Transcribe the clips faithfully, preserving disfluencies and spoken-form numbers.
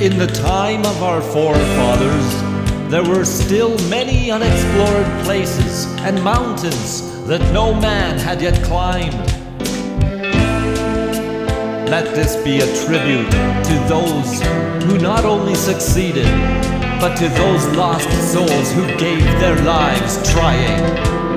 In the time of our forefathers, there were still many unexplored places and mountains that no man had yet climbed. Let this be a tribute to those who not only succeeded, but to those lost souls who gave their lives trying.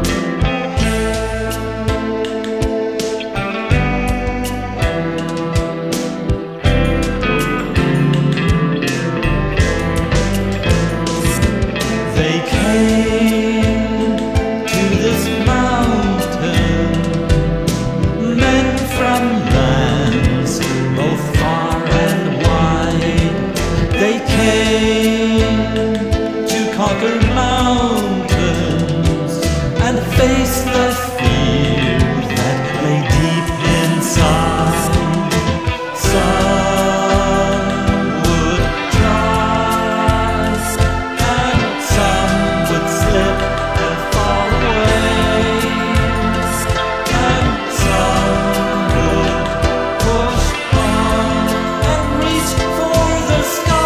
They came to this mountain, men from lands both far and wide. They came to conquer mountains and face the fear that lay deep inside. Some would trust, and some would slip and fall away, and some would push on and reach for the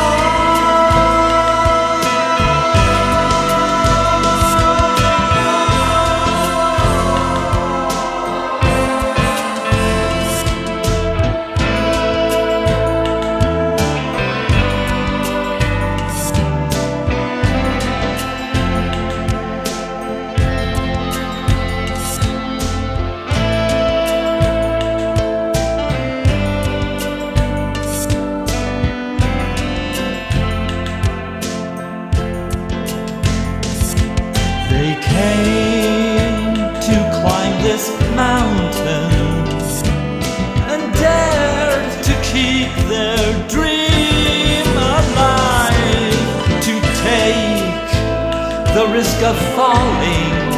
They came to climb this mountain and dared to keep their dream alive, to take the risk of falling